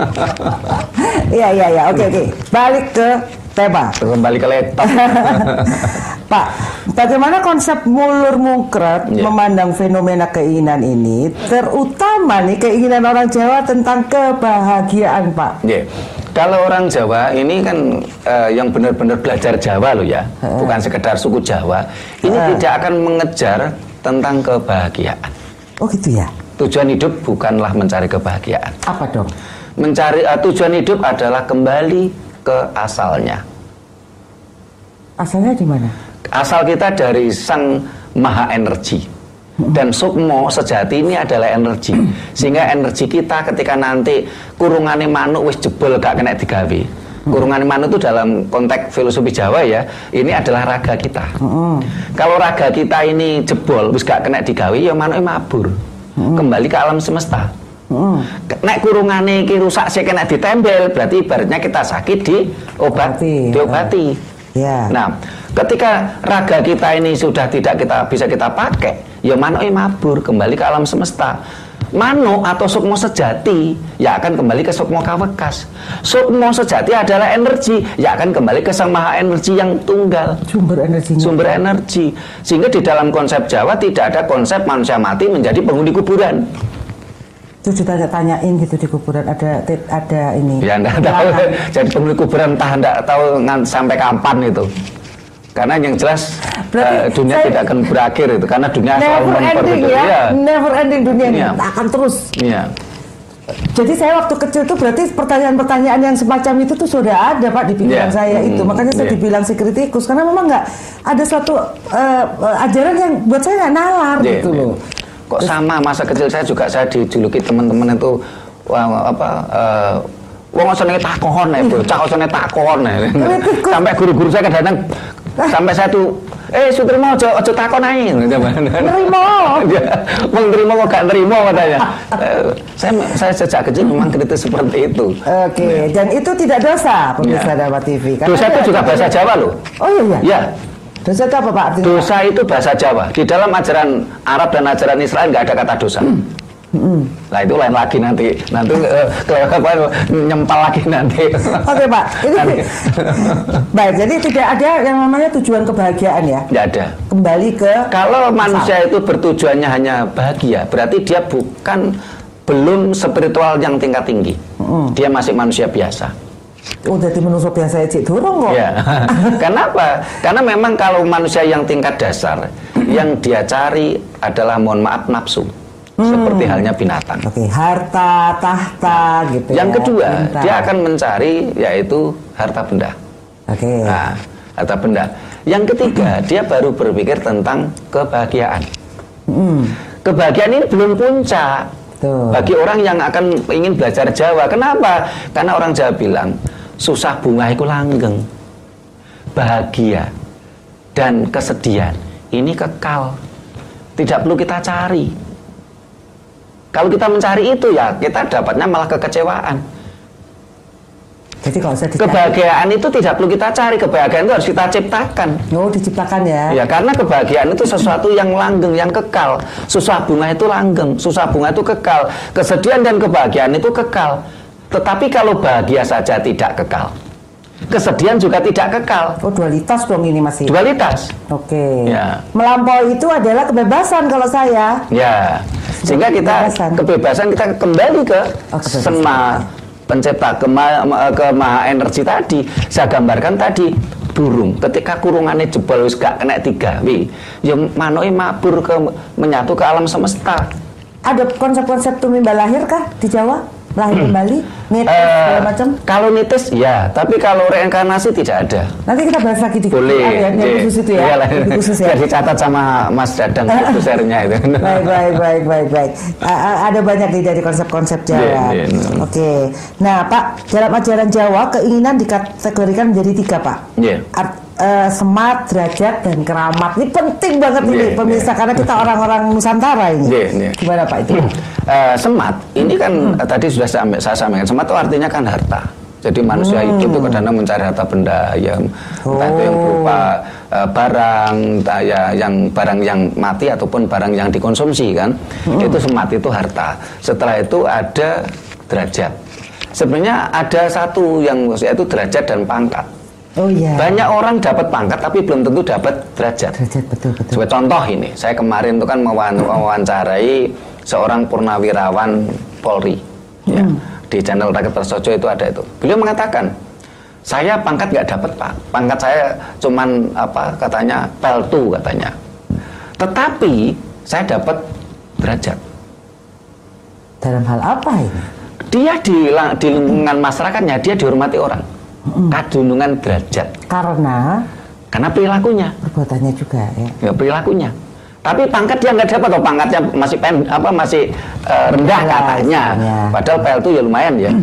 Iya. Oke. Balik ke tema. Kembali ke laptop. Pak, bagaimana konsep mulur mungkret memandang fenomena keinginan ini, terutama nih keinginan orang Jawa tentang kebahagiaan, Pak? Kalau orang Jawa ini kan yang benar-benar belajar Jawa loh ya, bukan sekedar suku Jawa, ini tidak akan mengejar tentang kebahagiaan. Oh gitu ya. Tujuan hidup bukanlah mencari kebahagiaan. Apa dong? Tujuan hidup adalah kembali ke asalnya. Asalnya di mana? Asal kita dari Sang Maha Energi. Dan sukmo sejati ini adalah energi. Sehingga energi kita ketika nanti kurungannya manuk wis jebol gak kena digawe. Kurungannya manuk itu dalam konteks filosofi Jawa ya, ini adalah raga kita. Kalau raga kita ini jebol wis gak kena digawe, ya manuknya mabur. Kembali ke alam semesta. Nek kurungannya iki rusak sih kena ditempel, berarti ibaratnya kita sakit diobati. Nah, ketika raga kita ini sudah tidak bisa kita pakai, ya manuknya mabur kembali ke alam semesta. Manuk atau sukmo sejati ya akan kembali ke sukmo kawekas. Sukmo sejati adalah energi, ya akan kembali ke Sang Maha Energi yang tunggal. Sumber energi. Sehingga di dalam konsep Jawa tidak ada konsep manusia mati menjadi penghuni kuburan. Itu ditanya-tanyain gitu di kuburan ada ini. Ya enggak tahu. Jadi penghuni kuburan enggak tahu sampai kapan itu. Karena yang jelas dunia tidak akan berakhir itu, karena dunia selalu memperbaiki. Never ending dunia ini akan terus. Iya. Jadi saya waktu kecil tuh berarti pertanyaan-pertanyaan yang semacam itu tuh sudah ada Pak di pikiran saya itu. Makanya saya dibilang si kritikus karena memang nggak ada suatu ajaran yang buat saya nggak nalar gitu loh. Kok sama masa kecil saya juga, saya dijuluki teman-teman itu wong senenge takon bocah senenge takon. Sampai guru-guru saya kadang sampai saya tuh Sutrimo aja takon ae. Nerimo. Wong nerimo kok gak nerimo katanya. Saya sejak kecil memang kritis seperti itu. Oke, dan itu tidak dosa pemirsa Dharma TV. Dosa itu juga bahasa Jawa loh. Oh iya. Ya. Dosa itu apa Pak artinya? Dosa itu bahasa Jawa. Di dalam ajaran Arab dan ajaran Israel nggak ada kata dosa. Nah itu lain lagi nanti nyempal lagi nanti. Oke Pak, ini baik. Jadi tidak ada yang namanya tujuan kebahagiaan ya? Tidak ada. Kembali ke kalau manusia itu bertujuannya hanya bahagia, berarti dia belum spiritual yang tingkat tinggi. Dia masih manusia biasa. Oh, jadi manusia biasa cik durung kok. Ya. Kenapa? Karena memang kalau manusia yang tingkat dasar, yang dia cari adalah mohon maaf nafsu. Seperti halnya binatang. Oke, harta, tahta gitu. Yang kedua, cinta. dia akan mencari yaitu harta benda. Oke. Nah, harta benda. Yang ketiga, dia baru berpikir tentang kebahagiaan. Kebahagiaan ini belum puncak. Tuh. Bagi orang yang akan ingin belajar Jawa. Kenapa? Karena orang Jawa bilang, susah bunga itu langgeng. Bahagia dan kesedihan ini kekal. Tidak perlu kita cari. Kalau kita mencari itu ya kita dapatnya malah kekecewaan. Jadi kalau saya kebahagiaan itu tidak perlu kita cari, kebahagiaan itu harus kita ciptakan. Oh, diciptakan ya? Ya, karena kebahagiaan itu sesuatu yang langgeng, yang kekal. Susah bunga itu langgeng, susah bunga itu kekal. Kesedihan dan kebahagiaan itu kekal. Tetapi kalau bahagia saja tidak kekal, kesedihan juga tidak kekal. Oh, dualitas dong ini masih. Dualitas. Oke. Ya. Melampaui itu adalah kebebasan kalau saya. Ya. Sehingga kita kebebasan kita kembali ke Sema pencipta, ke maha energi tadi. Saya gambarkan tadi burung ketika kurungannya jebol wis gak kena 3 ya manoe mabur menyatu ke alam semesta. Ada konsep-konsep tumimbal lahir kah di Jawa? Lahir kembali, nitis, segala macam? Kalau nitis ya, tapi kalau reinkarnasi tidak ada. Nanti kita bahas lagi di khusus itu ya. Khusus ya. Dicatat sama Mas Dadang khususnya itu. Baik. Ada banyak nih dari konsep-konsep Jawa. Oke. Nah Pak, dalam ajaran Jawa keinginan dikategorikan menjadi 3 Pak. Semat, derajat, dan keramat. Ini penting banget ini pemirsa karena kita orang-orang Nusantara ini. Gimana Pak itu? Semat ini kan tadi sudah saya sampaikan. Semat itu artinya kan harta. Jadi manusia hidup itu kadang mencari harta benda yang entah itu yang berupa barang, entah ya yang barang yang mati ataupun barang yang dikonsumsi kan. Itu semat, itu harta. Setelah itu ada derajat. Sebenarnya ada satu yang yaitu derajat dan pangkat. Oh iya. Banyak orang dapat pangkat tapi belum tentu dapat derajat. Betul. Sebagai contoh ini, saya kemarin itu kan mewawancarai seorang purnawirawan Polri. Ya, di channel Rakyat Prasojo itu ada itu. Beliau mengatakan, saya pangkat nggak dapat Pak. Pangkat saya cuman katanya peltu katanya. Tetapi saya dapat derajat. Dalam hal apa ini? Dia di lingkungan masyarakatnya dia dihormati orang. Kadunungan derajat. Karena perilakunya. Perbuatannya juga ya. Ya perilakunya. Tapi pangkat dia nggak dapat, pangkatnya masih rendah katanya. Ya. Padahal PL itu ya lumayan ya.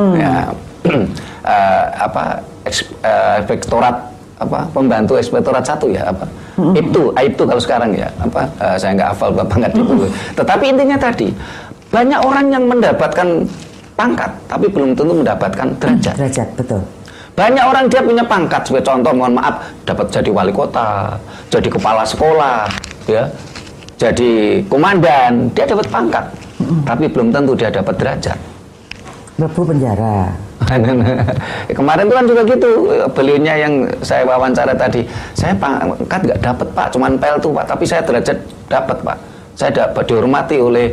Inspektorat pembantu inspektorat 1 ya itu kalau sekarang ya saya nggak hafal pangkat itu. Tetapi intinya tadi banyak orang yang mendapatkan pangkat tapi belum tentu mendapatkan derajat. Derajat betul. Banyak orang dia punya pangkat, sebagai contoh mohon maaf dapat jadi wali kota, jadi kepala sekolah, ya, jadi komandan, dia dapat pangkat, tapi belum tentu dia dapat derajat. Lebu penjara. Kemarin itu kan juga gitu, beliaunya yang saya wawancara tadi, saya pangkat nggak dapat Pak, cuman PL tuh Pak, tapi saya derajat dapat Pak. Saya dapat dihormati oleh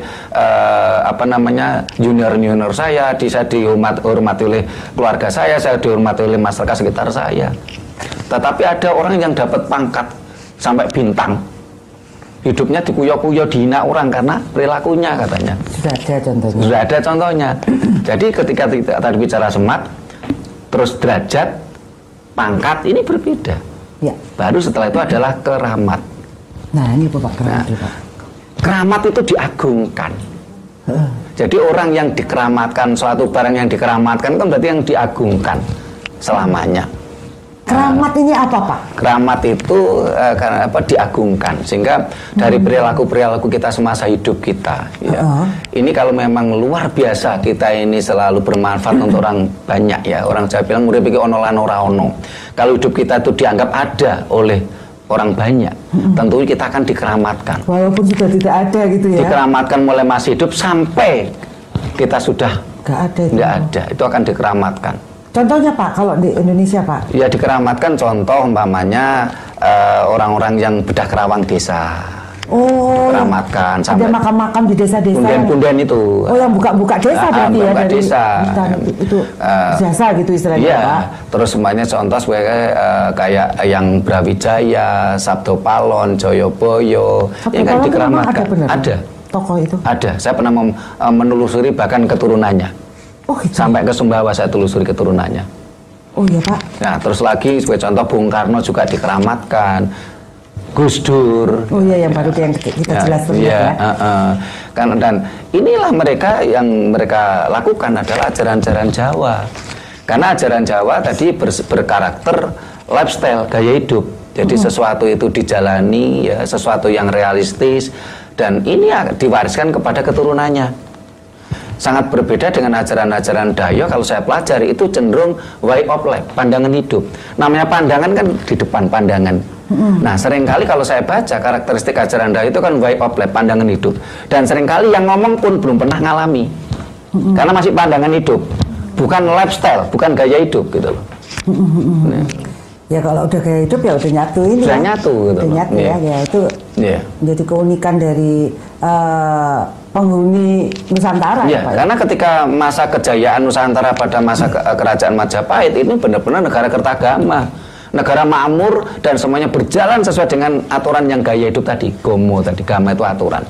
junior saya, saya dihormati oleh keluarga saya dihormati oleh masyarakat sekitar saya. Tetapi ada orang yang dapat pangkat sampai bintang, hidupnya dikuyo-kuyo, dihina orang karena perilakunya katanya. Sudah ada contohnya. Jadi ketika kita tadi bicara semat, terus derajat, pangkat ini berbeda. Ya. Baru setelah itu adalah keramat. Nah ini Pak keramat Pak. Keramat itu diagungkan. Jadi orang yang dikeramatkan, suatu barang yang dikeramatkan kan berarti yang diagungkan selamanya. Keramat ini apa Pak? Keramat itu diagungkan, sehingga dari perilaku kita semasa hidup kita ya. Ini kalau memang luar biasa kita ini selalu bermanfaat untuk orang banyak ya. Orang Jawa bilang murid pikir ono lan ora ono. Kalau hidup kita itu dianggap ada oleh orang banyak, tentu kita akan dikeramatkan. Walaupun sudah tidak ada gitu ya. Dikeramatkan mulai masih hidup sampai kita sudah nggak ada, itu akan dikeramatkan. Contohnya Pak, kalau di Indonesia Pak? Ya dikeramatkan contoh umpamanya orang-orang yang bedah kerawang desa. Keramatkan sampai ada makam-makam di desa-desa. Punden-punden itu. Oh, yang buka-buka desa berarti ya, dari desa. Itu jasa gitu istilahnya iya, Pak. Terus semuanya contoh sebagai kayak yang Brawijaya, Sabdo Palon, Joyoboyo, yang kan dikeramatkan. Ada. Tokoh itu? Ada. Saya pernah menelusuri bahkan keturunannya. Oh, gitu. Sampai ke Sumbawa saya telusuri keturunannya. Oh iya Pak. Nah terus lagi sebagai contoh Bung Karno juga dikeramatkan, Gus Dur. Oh iya, yang baru yang kita jelas ya. Kan, dan inilah mereka yang mereka lakukan adalah ajaran-ajaran Jawa. Karena ajaran Jawa tadi berkarakter lifestyle, gaya hidup. Jadi sesuatu itu dijalani, ya, sesuatu yang realistis, dan ini diwariskan kepada keturunannya. Sangat berbeda dengan ajaran-ajaran Dayo. Kalau saya pelajari itu cenderung way of life, pandangan hidup. Namanya pandangan kan di depan pandangan. Nah seringkali kalau saya baca karakteristik ajaran Dayo itu kan way of life, pandangan hidup. Dan seringkali yang ngomong pun belum pernah ngalami, karena masih pandangan hidup, bukan lifestyle, bukan gaya hidup gitu loh. Nah. Ya kalau udah gaya hidup ya udah nyatu ini. Udah nyatu gitu. Udah nyatu ya itu. Menjadi keunikan dari penghuni Nusantara. Ya, Pak, karena ketika masa kejayaan Nusantara pada masa kerajaan Majapahit ini benar-benar negara kertagama, negara makmur, dan semuanya berjalan sesuai dengan aturan yang gaya hidup tadi. Gomo tadi, gama itu aturan.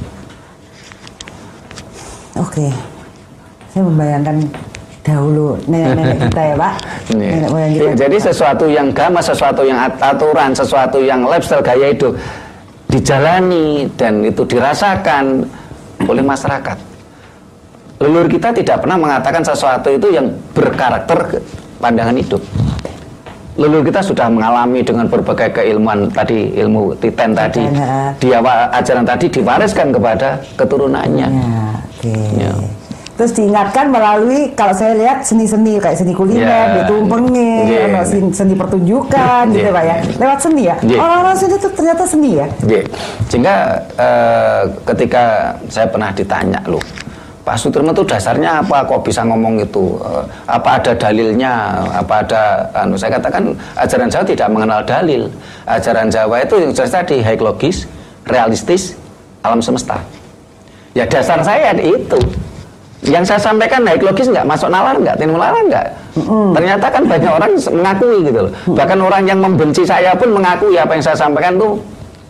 Oke, saya membayangkan dahulu nenek-nenek kita ya Pak. Nenek moyang kita. Jadi sesuatu yang gama, sesuatu yang aturan, sesuatu yang lifestyle gaya hidup dijalani dan itu dirasakan oleh masyarakat. Leluhur kita tidak pernah mengatakan sesuatu itu yang berkarakter pandangan hidup. Leluhur kita sudah mengalami dengan berbagai keilmuan tadi, ilmu titen tadi, ajaran tadi diwariskan kepada keturunannya. Ya. Terus diingatkan melalui, kalau saya lihat seni-seni kayak seni kuliner, ditumpengin, seni pertunjukan gitu Pak ya, lewat seni ya. Orang-orang seni itu ternyata seni ya. Sehingga ketika saya pernah ditanya, loh Pak Sutirman itu dasarnya apa kok bisa ngomong itu, apa ada dalilnya, apa ada saya katakan ajaran Jawa tidak mengenal dalil. Ajaran Jawa itu yang jelas tadi high logis, realistis, alam semesta. Ya dasar saya itu. Yang saya sampaikan naik logis nggak, masuk nalar nggak, tinular nggak. Ternyata kan banyak orang mengakui gitu loh. Bahkan orang yang membenci saya pun mengakui apa yang saya sampaikan tuh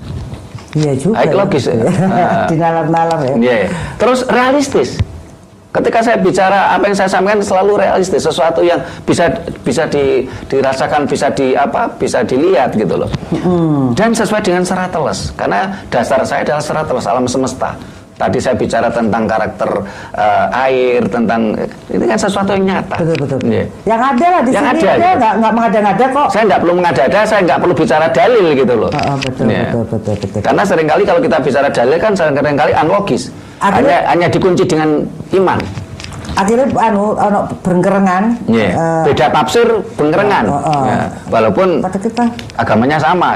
naik logis. Dinalar-nalar ya. Terus realistis. Ketika saya bicara apa yang saya sampaikan selalu realistis, sesuatu yang bisa dirasakan, bisa dilihat gitu loh. Dan sesuai dengan serat teles, karena dasar saya adalah serat teles alam semesta. Tadi saya bicara tentang karakter air, tentang ini kan sesuatu yang nyata. Betul. Yang ada lah di sini, nggak mengada-ngada kok. Saya nggak perlu mengada-ada, saya nggak perlu bicara dalil gitu loh. Betul. Karena seringkali kalau kita bicara dalil kan seringkali unlogis. Hanya dikunci dengan iman. Akhirnya berengkerengan. Beda tafsir berengkerengan. Walaupun agamanya sama.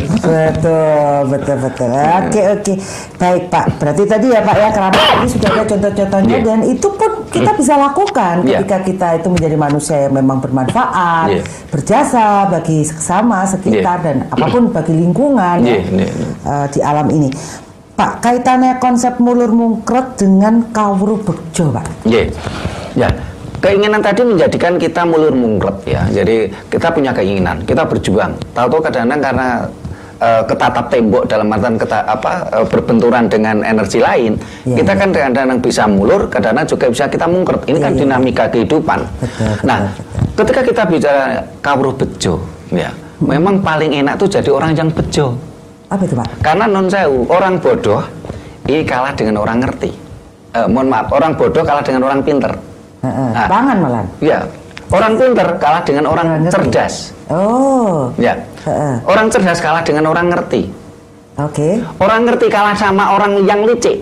Betul. Oke. Baik Pak. Berarti tadi ya Pak ya, keramat ini sudah ada contoh-contohnya dan itu pun kita bisa lakukan ketika kita itu menjadi manusia yang memang bermanfaat, berjasa bagi sesama, sekitar dan apapun bagi lingkungan di alam ini. Pak, kaitannya konsep mulur mungkret dengan kawruh bejo, Pak. Ya. Keinginan tadi menjadikan kita mulur mungkret ya. Jadi kita punya keinginan, kita berjuang. Tahu-tahu kadang-kadang karena ketatap tembok dalam artian berbenturan dengan energi lain, kita kan kadang-kadang bisa mulur, kadang-kadang juga bisa kita mungkret. Ini kan dinamika kehidupan. Betul. Ketika kita bicara kawruh bejo, ya, memang paling enak tuh jadi orang yang bejo. Apa itu Pak? Karena non sewu, orang bodoh ini kalah dengan orang ngerti. Mohon maaf, orang bodoh kalah dengan orang pinter. Bangan malah. Ya, orang pinter kalah dengan orang cerdas. Ya, orang cerdas kalah dengan orang ngerti. Oke. Orang ngerti kalah sama orang yang licik.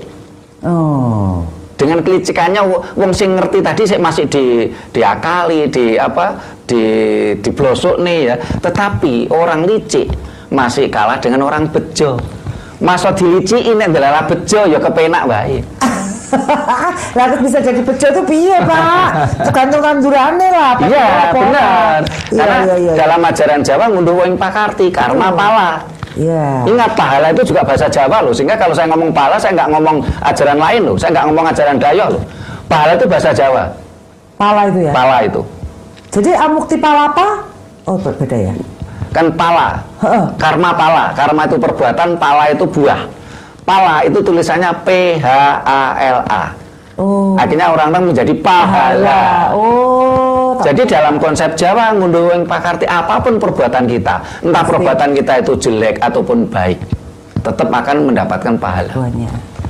Dengan kelicikannya, wong sing ngerti tadi masih diakali, diblosok nih ya. Tetapi orang licik, masih kalah dengan orang bejo. Masa diliciin nek delala bejo ya kepenak wae. Lah bisa jadi bejo tuh piye, Pak? Tergantung tandurane lah. Iya, benar. Karena Iya. dalam ajaran Jawa ngunduh wing pakarti, karma pala. Iya. Ingat, pahala itu juga bahasa Jawa loh. Sehingga kalau saya ngomong pahala, saya nggak ngomong ajaran lain loh. Saya nggak ngomong ajaran Dayak loh. Pahala itu bahasa Jawa. Pala itu ya? Pala itu. Jadi amukti palapa? Oh, beda ya? Kan pala. Karma pala. Karma itu perbuatan, pala itu buah. Pala itu tulisannya PHALA. Oh. Akhirnya orang-orang menjadi pahala. Oh. Jadi dalam konsep Jawa ngunduh wing pakarti, apapun perbuatan kita, entah Pasti. perbuatan kita itu jelek ataupun baik, tetap akan mendapatkan pahala. Buahnya.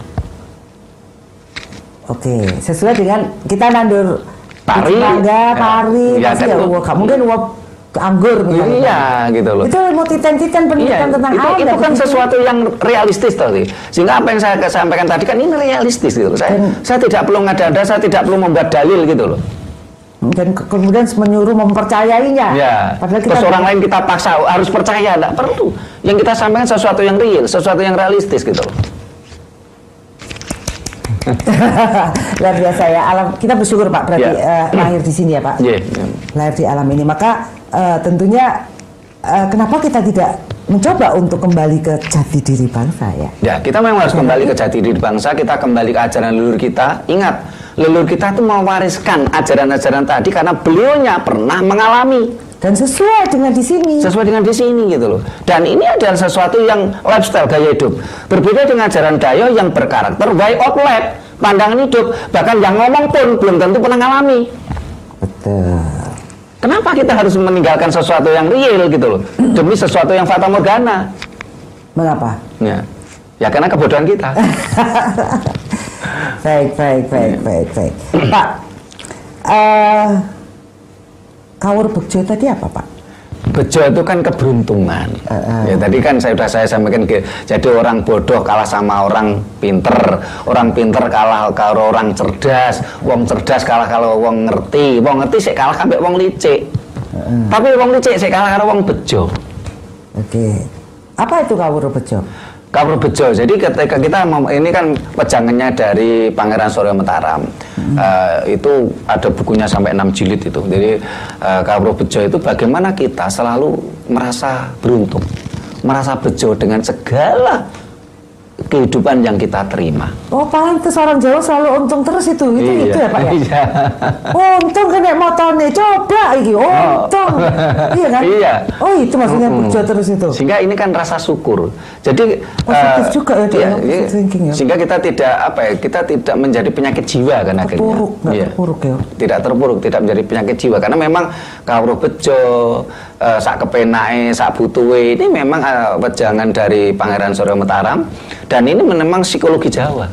Oke, sesuai dengan kita nandur Pari, mangga, pari, ya, pasti kan ya, itu. gak mungkin uap anggur misalnya. Iya, gitu loh. Itu mau titen-titen pendidikan tentang itu kan sesuatu yang realistis tadi. Sehingga apa yang saya sampaikan tadi kan ini realistis gitu loh. Saya tidak perlu ngada-ngada, saya tidak perlu membuat dalil gitu loh. Dan kemudian menyuruh mempercayainya. Ya. Padahal kita Terus orang lain kita paksa harus percaya, tidak perlu. Yang kita sampaikan sesuatu yang real, sesuatu yang realistis gitu loh. Luar biasa ya, alam kita bersyukur Pak berarti lahir di sini ya Pak. Lahir di alam ini, maka tentunya kenapa kita tidak mencoba untuk kembali ke jati diri bangsa ya? Ya, kita memang harus kembali ke jati diri bangsa, kita kembali ke ajaran leluhur kita. Ingat, leluhur kita itu mewariskan ajaran-ajaran tadi karena beliaunya pernah mengalami. Dan sesuai dengan di sini. Sesuai dengan di sini gitu loh. Dan ini adalah sesuatu yang lifestyle, gaya hidup. Berbeda dengan ajaran Dayak yang berkarakter way of life, pandangan hidup. Bahkan yang ngomong pun belum tentu pernah ngalami. Betul. Kenapa kita harus meninggalkan sesuatu yang real gitu loh, demi sesuatu yang fata morgana? Mengapa? Ya karena kebodohan kita. Baik. Pak, kawur bejo tadi apa Pak? Bejo itu kan keberuntungan. Ya tadi kan sudah saya sampaikan jadi orang bodoh kalah sama orang pinter kalah kalau orang cerdas, wong cerdas kalah kalau wong ngerti sik kalah sampai wong licik. Tapi wong licik sik kalah karo wong bejo. Oke. Apa itu kawur bejo? Kawur bejo. Jadi ketika kita ini kan pejangannya dari Pangeran Surya Mataram. Itu ada bukunya sampai 6 jilid itu. Jadi kawur bejo itu bagaimana kita selalu merasa beruntung, merasa bejo dengan segala kehidupan yang kita terima. Oh, pantes orang Jawa selalu untung terus itu ya Pak ya? Iya. Untung kan nek motone coba iki untung. Iya kan? Iya. Oh, itu maksudnya bejo terus itu. Sehingga ini kan rasa syukur. Jadi positif juga ya, ya. Sehingga kita tidak menjadi penyakit jiwa kan akhirnya. Terpuruk ya. Tidak terpuruk, tidak menjadi penyakit jiwa karena memang kawruh bejo, sak kepenake, sak butuhe ini memang wejangan dari Pangeran Surya Mataram. Dan ini memang psikologi Jawa.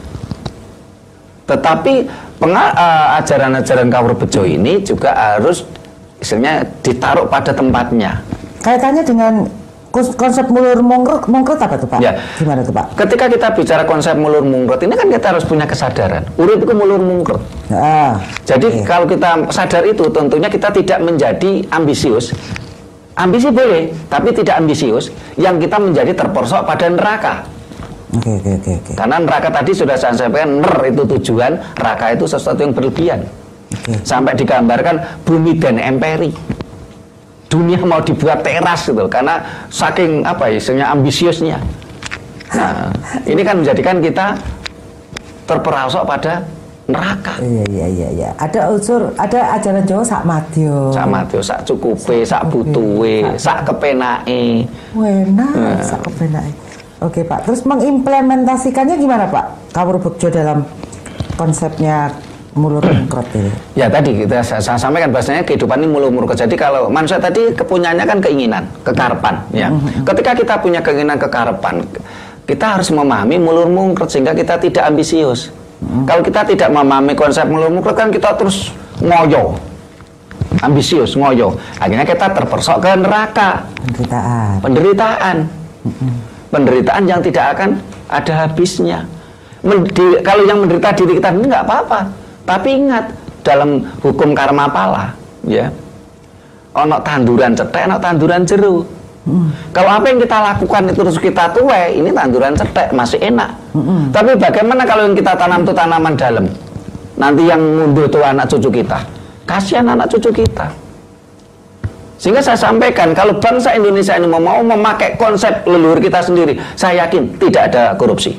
Tetapi ajaran-ajaran kawruh bejo ini juga harus istilahnya ditaruh pada tempatnya. Kaitannya dengan konsep mulur mungkrut apa tuh Pak? Ya. Gimana tuh Pak? Ketika kita bicara konsep mulur mungkrut ini kan kita harus punya kesadaran. Urip itu mulur mungkrut. Jadi kalau kita sadar itu tentunya kita tidak menjadi ambisius. Ambisi boleh, tapi tidak ambisius yang kita menjadi terperosok pada neraka. Oke. Karena neraka tadi sudah saya sampaikan, itu tujuan, neraka itu sesuatu yang berlebihan. Sampai digambarkan bumi dan emperi. Dunia mau dibuat teras gitu, karena saking istilahnya ambisiusnya. Nah, ini kan menjadikan kita terperosok pada neraka. Iya. Ada ajaran Jawa sak madya. Sak cukupe, sak butuhe, sak kepenake. Enak, sak kepenake. Oke Pak, terus mengimplementasikannya gimana Pak? Kawruh bejo dalam konsepnya mulur mungkrut ini. Ya tadi saya sampaikan bahasanya kehidupan ini mulur mungkrut. Jadi kalau manusia tadi kepunyaannya kan keinginan, kekarepan. Ya. Ketika kita punya keinginan, kekarepan, kita harus memahami mulur mungkrut sehingga kita tidak ambisius. Kalau kita tidak memahami konsep mulur mungkrut kan kita terus ngoyo, ambisius, ngoyo. Akhirnya kita terperosok ke neraka. Penderitaan. Penderitaan yang tidak akan ada habisnya. Kalau yang menderita diri kita ini nggak apa-apa. Tapi ingat dalam hukum karma pala, ya, ono tanduran cetek, ono tanduran jeru. Kalau apa yang kita lakukan itu terus kita tuai, ini tanduran cetek, masih enak. Tapi bagaimana kalau yang kita tanam itu tanaman dalam? Nanti yang ngunduh itu anak cucu kita. Kasihan anak cucu kita. Sehingga saya sampaikan, kalau bangsa Indonesia ini mau memakai konsep leluhur kita sendiri, saya yakin tidak ada korupsi.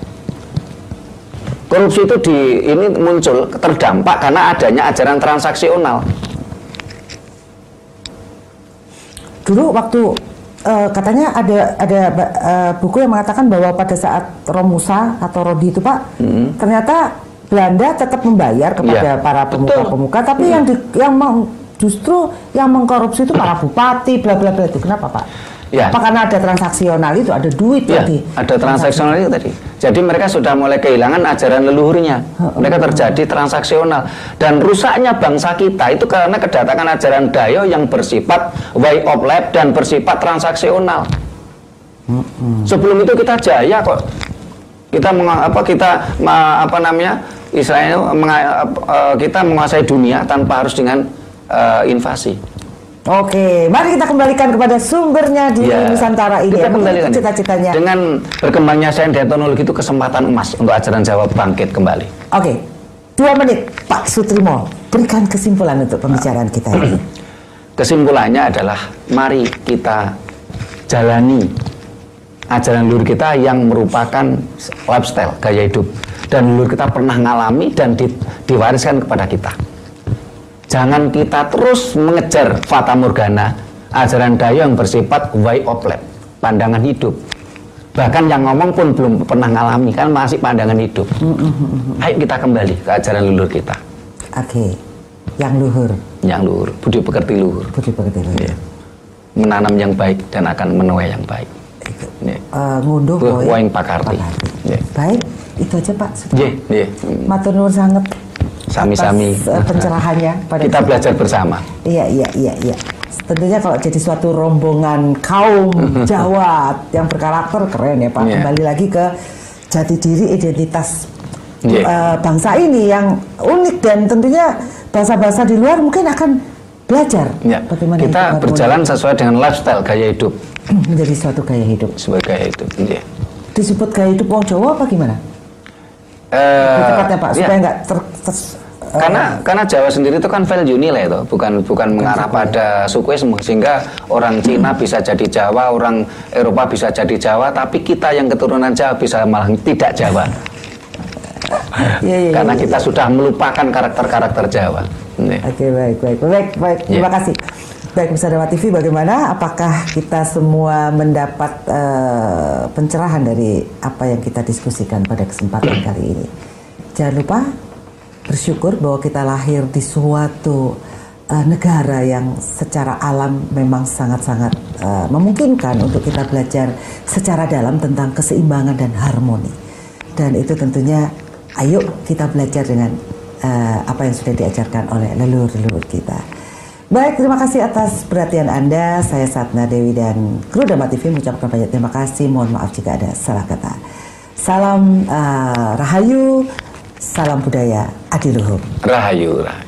Korupsi itu ini muncul terdampak karena adanya ajaran transaksional. Dulu waktu katanya ada buku yang mengatakan bahwa pada saat Romusa atau Rodi itu Pak, ternyata Belanda tetap membayar kepada para pemuka-pemuka, tapi justru yang mengkorupsi itu para bupati, bla bla bla itu. Kenapa Pak? Ya. Apa karena ada transaksional itu, ada duit tadi? Ada transaksional itu tadi. Jadi mereka sudah mulai kehilangan ajaran leluhurnya. Mereka terjadi transaksional. Dan rusaknya bangsa kita itu karena kedatangan ajaran Dayo yang bersifat way of life dan bersifat transaksional. Sebelum itu kita jaya kok. Kita kita menguasai dunia tanpa harus dengan invasi. Oke, mari kita kembalikan kepada sumbernya di Nusantara ini. Kita kembalikan cita-citanya. Dengan berkembangnya sains dan teknologi itu kesempatan emas untuk ajaran Jawa bangkit kembali. Oke, 2 menit Pak Sutrimo, berikan kesimpulan untuk pembicaraan kita ini. Kesimpulannya adalah mari kita jalani ajaran leluhur kita yang merupakan lifestyle, gaya hidup. Dan leluhur kita pernah ngalami dan diwariskan kepada kita. Jangan kita terus mengejar fata morgana, ajaran Dayo yang bersifat way of life, pandangan hidup. Bahkan yang ngomong pun belum pernah ngalami, kan masih pandangan hidup. Ayo kita kembali ke ajaran leluhur kita. Oke, yang luhur. Yang luhur, budi pekerti luhur. Budi pekerti luhur. Ya. Menanam yang baik dan akan menuai yang baik. Ngunduh woing pakarti. Ya. Baik, itu aja Pak. Iya. Matur nuwun sanget. Sami-sami pencerahannya pada kita belajar bersama. Iya. Tentunya kalau jadi suatu rombongan kaum Jawa yang berkarakter, keren ya Pak. Kembali lagi ke jati diri identitas bangsa ini yang unik, dan tentunya bangsa-bangsa di luar mungkin akan belajar bagaimana kita berjalan sesuai dengan lifestyle, gaya hidup. Menjadi suatu gaya hidup. Sebagai gaya hidup. Disebut gaya hidup wong Jawa apa gimana? Tepatnya Pak, supaya nggak karena Jawa sendiri itu kan value nilai itu, bukan mengarah pada sukuisme, sehingga orang Cina bisa jadi Jawa, orang Eropa bisa jadi Jawa, tapi kita yang keturunan Jawa bisa malah tidak Jawa. Karena kita sudah melupakan karakter-karakter Jawa. Oke, baik. Terima kasih. Baik, Pemirsa Dharma TV, bagaimana? Apakah kita semua mendapat pencerahan dari apa yang kita diskusikan pada kesempatan kali ini? Jangan lupa bersyukur bahwa kita lahir di suatu negara yang secara alam memang sangat-sangat memungkinkan untuk kita belajar secara dalam tentang keseimbangan dan harmoni. Dan itu tentunya, ayo kita belajar dengan apa yang sudah diajarkan oleh leluhur-leluhur kita. Baik, terima kasih atas perhatian Anda. Saya Satna Dewi dan kru Dharma TV mengucapkan banyak terima kasih. Mohon maaf jika ada salah kata. Salam Rahayu, salam budaya, adiluhur. Rahayu.